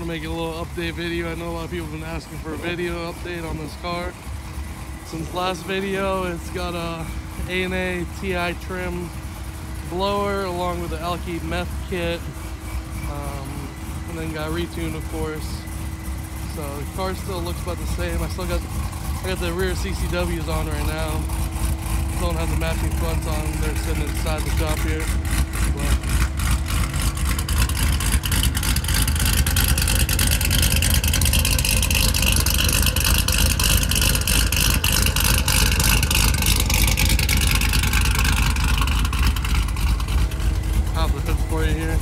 make a little update video. I know a lot of people have been asking for a video update on this car. Since last video, it's got a A&A TI trim blower along with the alky meth kit, and then got retuned, of course. So the car still looks about the same. I got the rear CCWs on right now. Don't have the matching fronts on. They're sitting inside the shop here. But pop the hood for you here.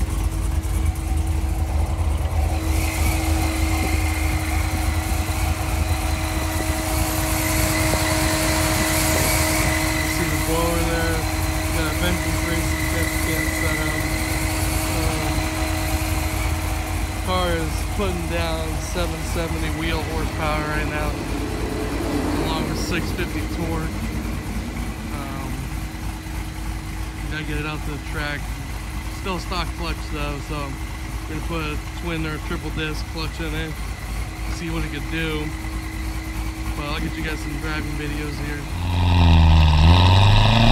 Car is putting down 770 wheel horsepower right now, along with 650 torque. Gotta get it out to the track. Still stock clutch though, so I'm gonna put a twin or triple disc clutch in it, see what it could do. But I'll get you guys some driving videos here.